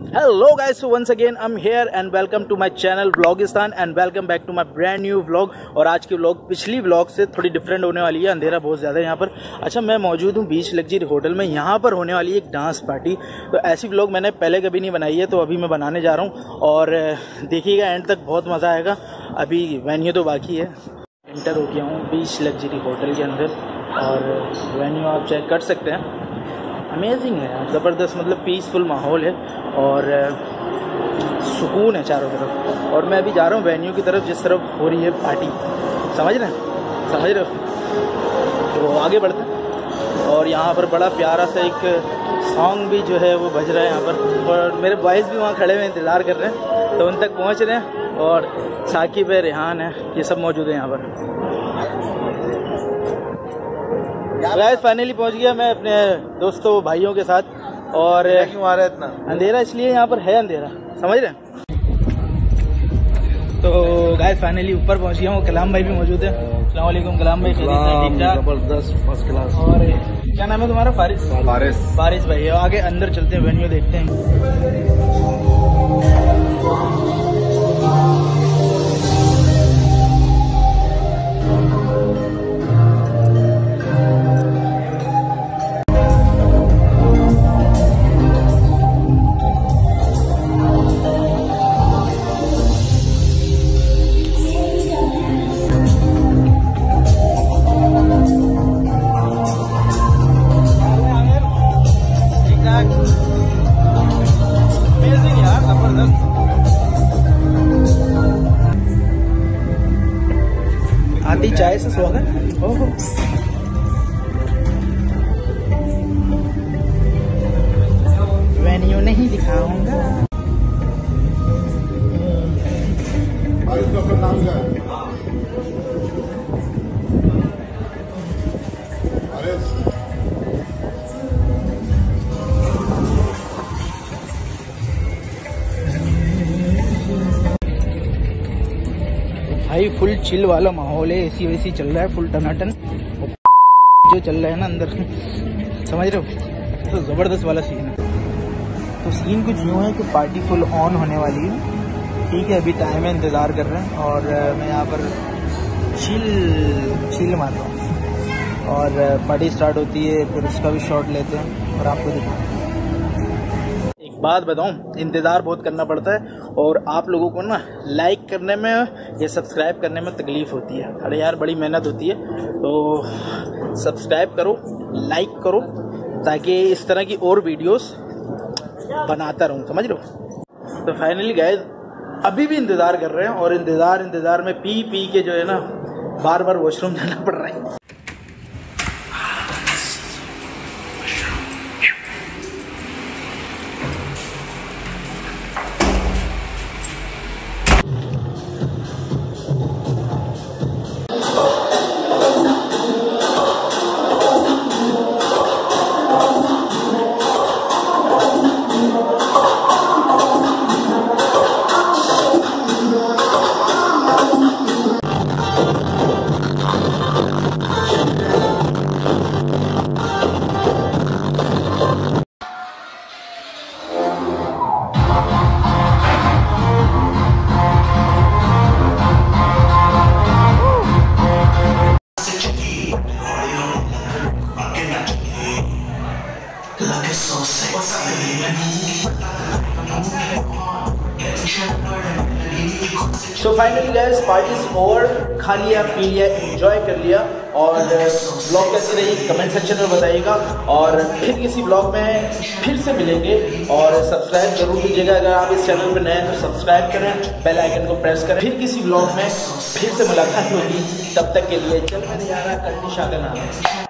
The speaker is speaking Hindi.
Hello guys, so once again I'm here and welcome to my channel Vlogistan and welcome back to my brand new vlog। और आज की व्लॉग पिछली व्लॉग से थोड़ी डिफरेंट होने वाली है। अंधेरा बहुत ज़्यादा है यहाँ पर। अच्छा, मैं मौजूद हूँ बीच लग्जरी होटल में। यहाँ पर होने वाली है एक डांस पार्टी। तो ऐसी व्लॉग मैंने पहले कभी नहीं बनाई है, तो अभी मैं बनाने जा रहा हूँ और देखिएगा एंड तक, बहुत मज़ा आएगा। अभी वेन्यू तो बाकी है। एंटर हो गया हूँ बीच लग्जरी होटल के अंदर और वेन्यू आप चेक कर सकते हैं। अमेजिंग है, ज़बरदस्त, मतलब पीसफुल माहौल है और सुकून है चारों तरफ। और मैं अभी जा रहा हूँ वेन्यू की तरफ, जिस तरफ हो रही है पार्टी। समझ रहे हो? तो आगे बढ़ते हैं। और यहाँ पर बड़ा प्यारा सा एक सॉन्ग भी जो है वो बज रहा है यहाँ पर, और मेरे बॉयज़ भी वहाँ खड़े हुए इंतज़ार कर रहे हैं, तो उन तक पहुँच रहे हैं। और साकिब है, रेहान है, ये सब मौजूद है यहाँ पर। गाइस फाइनली पहुंच गया मैं अपने दोस्तों भाइयों के साथ। और क्यों आ रहा है इतना अंधेरा? इसलिए यहाँ पर है अंधेरा, समझ रहे हैं। तो गाइस फाइनली ऊपर पहुंच गया हूँ। कलाम भाई भी मौजूद है। अस्सलाम वालेकुम कलाम भाई, ठीक ठाक? जबरदस्त, फर्स्ट क्लास। और क्या नाम है तुम्हारा? फारिस भाई। आगे अंदर चलते हैं, वेन्यू देखते हैं। आती चाय से स्वागत। ओहो, वेन्यू नहीं दिखाऊंगा। नाम क्या है? भाई फुल चिल वाला माहौल है, एसी वेसी चल रहा है फुल टनाटन। जो चल रहा है ना अंदर, समझ रहे हो? तो जबरदस्त वाला सीन है। तो सीन कुछ यूँ है कि पार्टी फुल ऑन होने वाली है। ठीक है, अभी टाइम है, इंतज़ार कर रहे हैं। और मैं यहाँ पर चिल मार रहा हूँ और पार्टी स्टार्ट होती है, फिर उसका भी शॉट लेते हैं और आपको दिखाते हैं। बात बताऊं, इंतज़ार बहुत करना पड़ता है और आप लोगों को ना लाइक करने में या सब्सक्राइब करने में तकलीफ़ होती है। अरे यार, बड़ी मेहनत होती है। तो सब्सक्राइब करो, लाइक करो, ताकि इस तरह की और वीडियोस बनाता रहूं, समझ लो। तो फाइनली गाइस अभी भी इंतज़ार कर रहे हैं और इंतज़ार में पी के जो है ना बार बार वॉशरूम जाना पड़ रहा है। So finally guys party is over. खा लिया, पी लिया, एंजॉय कर लिया। और ब्लॉग कैसी रही कमेंट सेक्शन में बताइएगा। और फिर किसी ब्लॉग में फिर से मिलेंगे। और सब्सक्राइब जरूर कीजिएगा, अगर आप इस चैनल पर नए हैं तो सब्सक्राइब करें, बेल आइकन को प्रेस करें। फिर किसी ब्लॉग में फिर से मुलाकात होगी, तब तक के लिए चल मैंने यार कंडी शाह का नाम है।